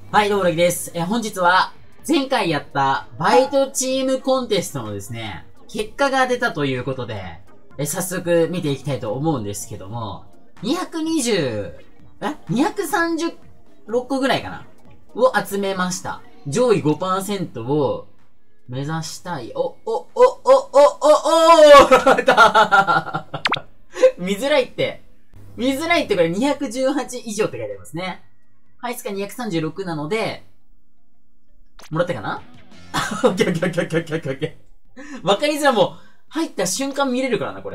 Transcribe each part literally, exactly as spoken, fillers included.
はい、どうも、らきです。え、本日は、前回やったバイトチームコンテストのですね、結果が出たということで、え、早速見ていきたいと思うんですけども、にひゃくにじゅう、え ?にひゃくさんじゅうろっこぐらいかなを集めました。上位 ごパーセント を目指したい。お、お、お、お、お、お、おー見づらいって。見づらいってこれにひゃくじゅうはち以上って書いてありますね。配数がにひゃくさんじゅうろくなので、もらったかなオッケーオッケーオッケーオッケーオッケーオッケー。わかりづらい、もう、入った瞬間見れるからな、これ。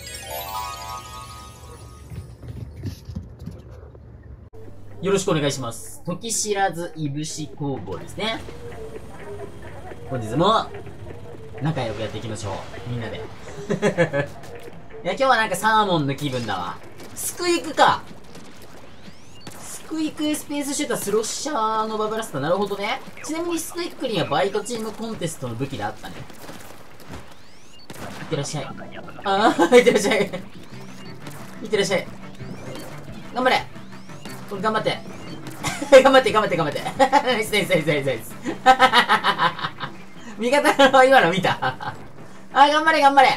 よろしくお願いします。時知らずいぶし工房ですね。本日も、仲良くやっていきましょう。みんなで。いや、今日はなんかサーモンの気分だわ。スクイクか。スクイクスペースシュータースロッシャーのバブラスター、なるほどね。ちなみにスクイクにはバイトチームコンテストの武器であったね。いってらっしゃい。あー、いってらっしゃい。いってらっしゃい。頑張れ。これ頑張って。頑張って、頑張って、頑張って。ナイスナイスナイスナイスナイス。味方の今の見たあー、頑張れ、頑張れ。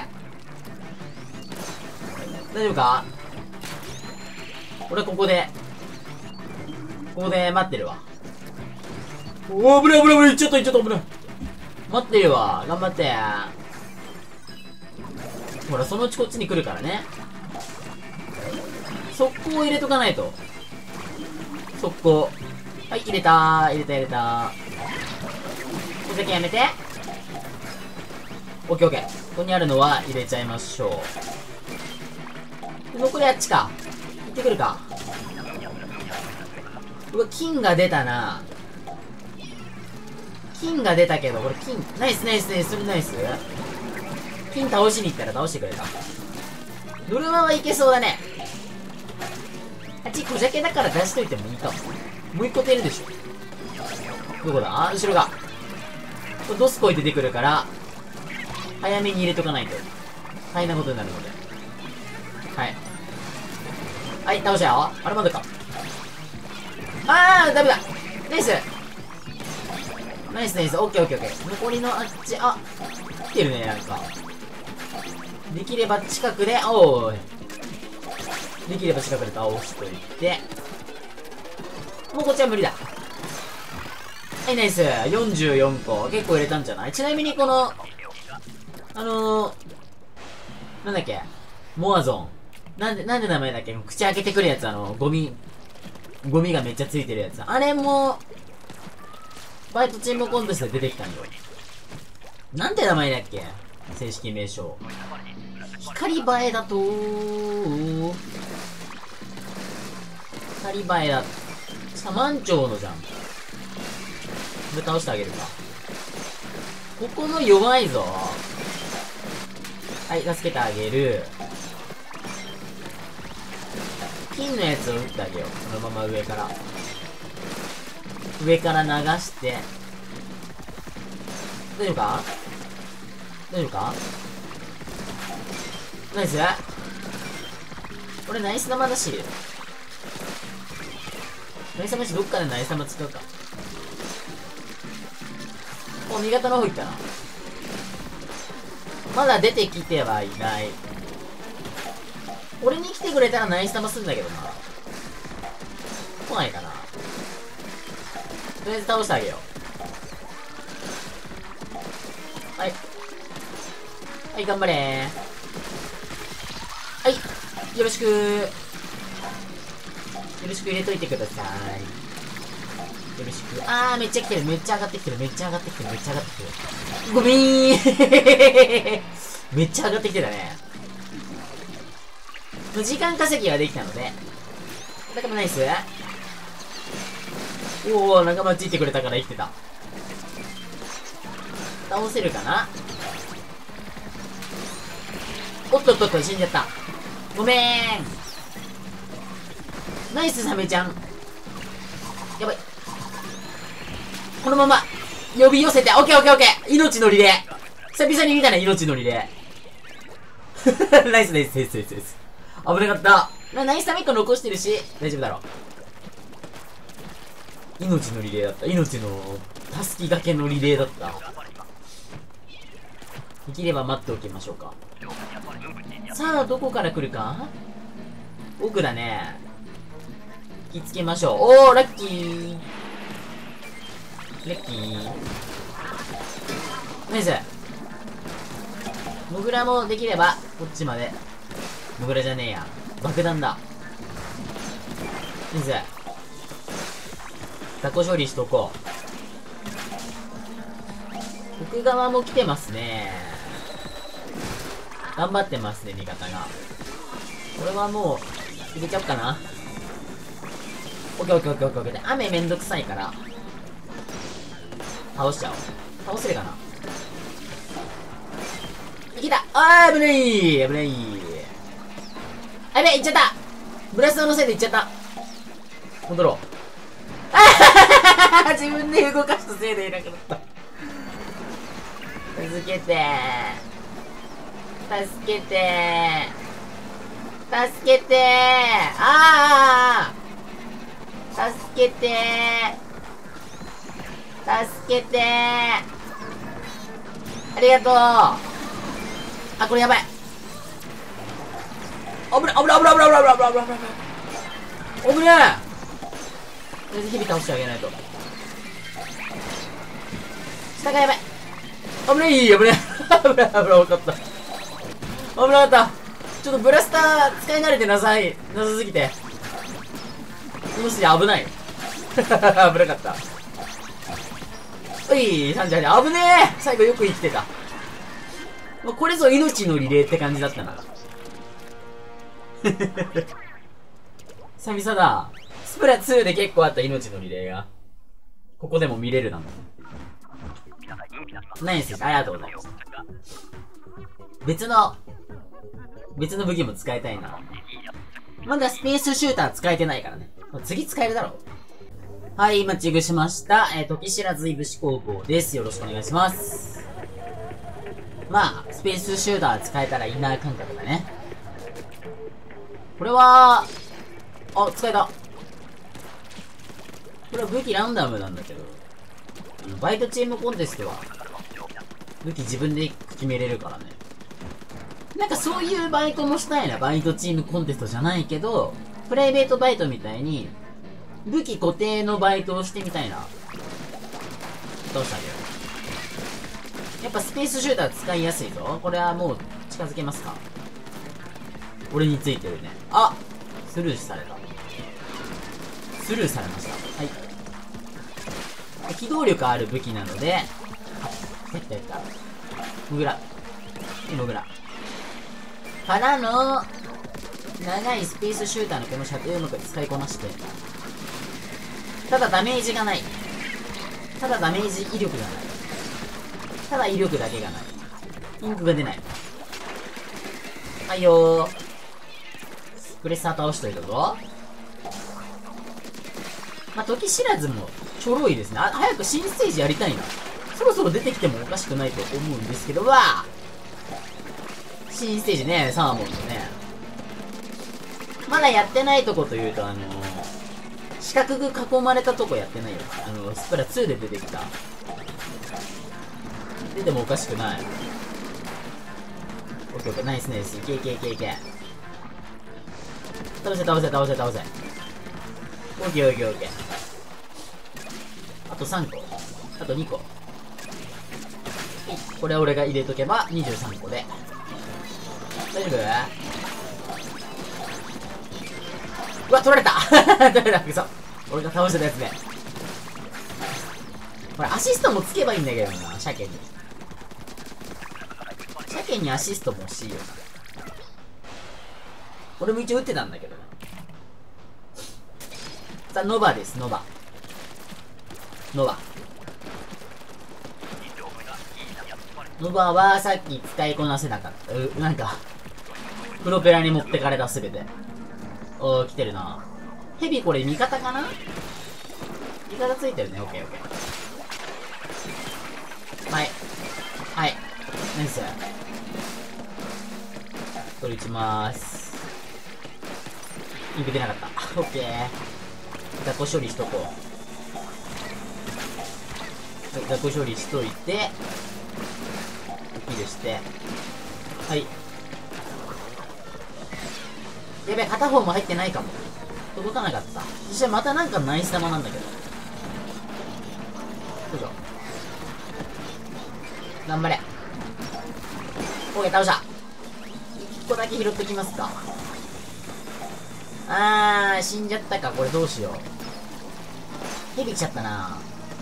大丈夫か？俺ここで、ここで待ってるわ。おー、危ない危ない危ない、ちょっとちょっと危ない。待ってるわ、頑張って。ほら、そのうちこっちに来るからね。速攻入れとかないと。速攻。はい、入れたー、入れた入れたー。ふざけやめて。オッケーオッケー。ここにあるのは入れちゃいましょう。残りあっちか。行ってくるか。うわ、金が出たな。金が出たけど、これ金、ナイスナイスナイス、それナイス。金倒しに行ったら倒してくれた。ノルマはいけそうだね。あっち小ジャケだから出しといてもいいかも。もう一個出るでしょ。どこだ？あ、後ろが。これドスコイ出てくるから、早めに入れとかないと。大変なことになるので。はい。はい、倒したよ。あれまだか。あー、ダメだ。ナイス。ナイスナイス。オッケーオッケーオッケー。残りのあっち、あ、来てるね、なんか。できれば近くで、おーい。できれば近くで倒しといて。もうこっちは無理だ。はい、ナイス。よんじゅうよんこ。結構入れたんじゃない？ちなみにこの、あのー、なんだっけ、モアゾン。なんで、なんで名前だっけ？口開けてくるやつ、あの、ゴミ、ゴミがめっちゃついてるやつ。あれも、バイトチームコンテストで出てきたんよ。なんて名前だっけ？正式名称。光映えだとー。光映えだ。しかも満潮のじゃん。これ倒してあげるか。ここの弱いぞ。はい、助けてあげる。金のやつを撃ってあげよう。そのまま上から。上から流して。大丈夫か？大丈夫か？ナイス？これナイス玉だし。ナイス玉だし、どっかでナイス玉使うか。お、味方の方行ったな。まだ出てきてはいない。俺に来てくれたらナイス玉すんだけどな。来ないかな。とりあえず倒してあげよう。はい。はい、頑張れー。はい。よろしくー。よろしく入れといてください。よろしく。あー、めっちゃ来てる。めっちゃ上がってきてる。めっちゃ上がってきてる。めっちゃ上がってきてる。ごめーめっちゃ上がってきてたね。時間稼ぎができたので。仲間ナイス。おお、仲間ついてくれたから生きてた。倒せるかな？おっとっとっと、死んじゃった。ごめーん。ナイスサメちゃん。やばい。このまま、呼び寄せて、オッケーオッケーオッケー。命のリレー。久々に見たね、命のリレー。ナイスナイスナイスナイスナイス。危なかった。ナイスサメいっこ残してるし、大丈夫だろう。 命のリレーだった。命の、たすきがけのリレーだった。できれば待っておきましょうか。さあ、どこから来るか？奥だね。引きつけましょう。おー、ラッキー。ラッキー。ナイス。モグラもできれば、こっちまで。モグラじゃねえや。爆弾だ。ナイス。雑魚処理しとこう。奥側も来てますね。頑張ってますね、味方が。これはもう、入れちゃおうかな。オッケーオッケーオッケーオッケーオッケー。雨めんどくさいから、倒しちゃおう。倒せるかな。いけた。あー、危ない危ない。あれ、いっちゃった。ブラストのせいでいっちゃった。戻ろう。あははは自分で動かしたせいでいなくなった。助けてー。助けてー。助けてー。あー。助けてー。助けてー。ありがとう。あ、これやばい。危ない危ない危ない危ない危ない危ない危ない危ない。全然日々倒してあげないと。下がやばい。危ない危ない危ない危ない危なかった。危なかった。ちょっとブラスター使い慣れてなさいなさすぎてこの人危ない危なかった。おいさんじゃん危ねえ。最後よく生きてた。もうこれぞ命のリレーって感じだったな。久々だ。スプラツーで結構あった命のリレーがここでも見れるなの。ナイスです。ありがとうございます。別の別の武器も使いたいな。まだスペースシューター使えてないからね。次使えるだろう。はい、マッチングしました。えー、時知らずいぶし高校です。よろしくお願いします。まあ、スペースシューター使えたらインナー感覚だね。これは、あ、使えた。これは武器ランダムなんだけど、バイトチームコンテストは、武器自分で決めれるからね。なんかそういうバイトもしたいな。バイトチームコンテストじゃないけど、プライベートバイトみたいに、武器固定のバイトをしてみたいな。どうしたんだよ。やっぱスペースシューター使いやすいぞ。これはもう近づけますか。俺についてるね。あ、スルーされた。スルーされました。はい。機動力ある武器なので、あ、やったやった。モグラ。はい、モグラ。からの、長いスペースシューターのこの射程をうまく使いこなして、ただダメージがない。ただダメージ威力がない。ただ威力だけがない。インクが出ない。はいよー。プレッサー倒しといたぞ。まあ、時知らずもちょろいですね。あ、早く新ステージやりたいな。そろそろ出てきてもおかしくないと思うんですけど、わあ新ステージね、サーモンとね。まだやってないとこというと、あのー、四角く囲まれたとこやってないよ。あのー、スプラツーで出てきた。出てもおかしくない。オッケーオッケー、ナイスナイス。いけいけいけいけ。倒せ倒せ倒せ倒せ。オッケーオッケーオッケー。あとさんこ。あとにこ。これ俺が入れとけばにじゅうさんこで。大丈夫？うわ、取られた取られた、くそ。俺が倒したやつで。これアシストもつけばいいんだけどな、鮭に。鮭にアシストも欲しいよな。俺も一応打ってたんだけどな。さあ、ノバです、ノバ。ノバ。ノバはさっき使いこなせなかった。う、なんか、プロペラに持ってかれたすべて。おー、来てるな。ヘビこれ味方かな？味方ついてるね、オッケーオッケー。はい。はい。ナイス。これ打ちまーす。インク出なかった。オッケー。雑魚処理しとこう。 い、雑魚処理しといて、キルして、はい。やべえ、片方も入ってないかも。届かなかった。そしてまたなんかナイス玉なんだけど。よいしょ。頑張れ。オーケー、倒した。一個だけ拾っときますか。あー、死んじゃったか。これどうしよう。ヘビ来ちゃったな。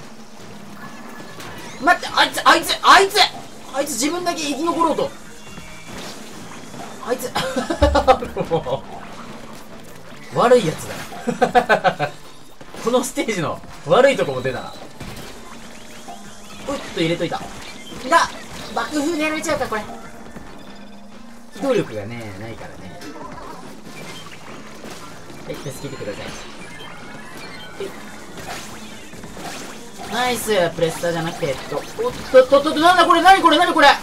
待って、あいつ、あいつ、あいつあいつ自分だけ生き残ろうと。あいつ、悪いやつだ。このステージの悪いとこも出たな。うっと入れといた。が、爆風でやられちゃうか、これ。機動力がね、ないからね。はい、助けてください。ナイスプレッサーじゃなくて、えっと、おっとっとっと、なんだこれ、なにこれ、なにこれ。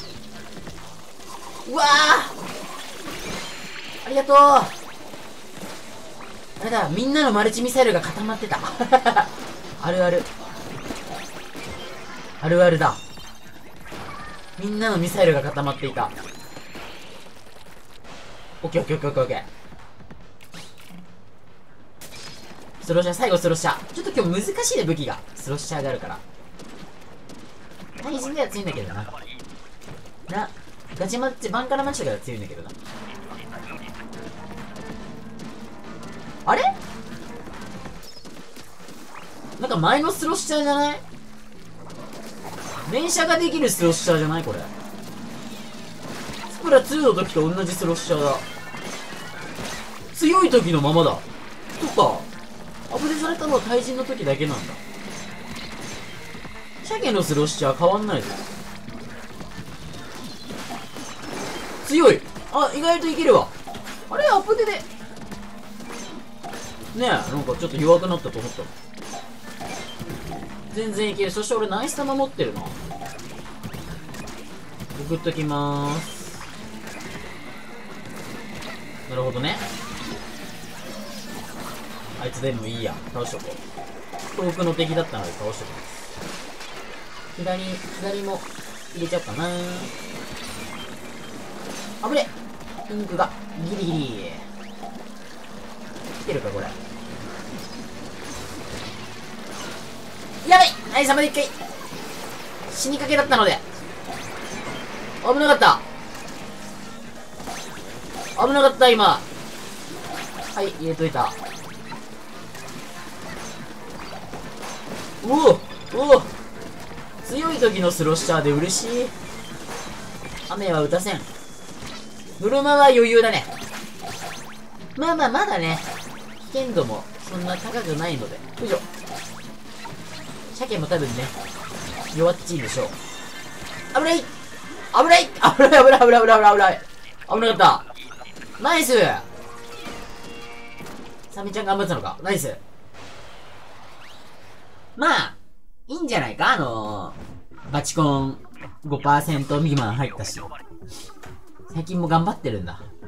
うわあありがとう。あれだ、みんなのマルチミサイルが固まってた。あるある。あるあるだ。みんなのミサイルが固まっていた。オッケーオッケーオッケーオッケー。スロッシャー、最後スロッシャー。ちょっと今日難しいね、武器が。スロッシャーがあるから。対人では強いんだけどな。な、ガチマッチ、バンカラマッチとかでは強いんだけどな。あれなんか前のスロッシャーじゃない？連射ができるスロッシャーじゃないこれ。スプラツーの時と同じスロッシャーだ。強い時のままだ。そっか。アップデートされたのは対人の時だけなんだ。鮭のスロッシャー変わんないぞ。強い。あ、意外といけるわ。あれアップデで。ねえ、なんかちょっと弱くなったと思ったの。全然いける。そして俺ナイス玉持ってるな。送っときまーす。なるほどね。あいつでもいいや。倒しとこう。遠くの敵だったので倒しときます。左、左も入れちゃおうかなー。あぶね。ピンクがギリギリ。来てるかこれ。やばいナイス玉で一回死にかけだったので危なかった。危なかった今。はい入れといた。おおおお強い時のスロッシャーで嬉しい。雨は打たせん。ノルマは余裕だね。まあまあまだね危険度もそんな高くないので。よいしょ。鮭も多分ね弱っちいでしょう。危ない危ない危ない危ない危ない危ない危ない危ない危なかった。ナイス。サメちゃん頑張ってたのか。ナイス。まあいいんじゃないか。あのー、バチコン ごパーセント 未満入ったし最近も頑張ってるんだ。